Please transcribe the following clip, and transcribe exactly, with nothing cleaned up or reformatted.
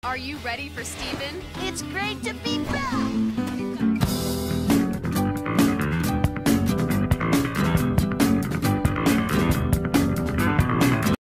Are you ready for Steven? It's great to be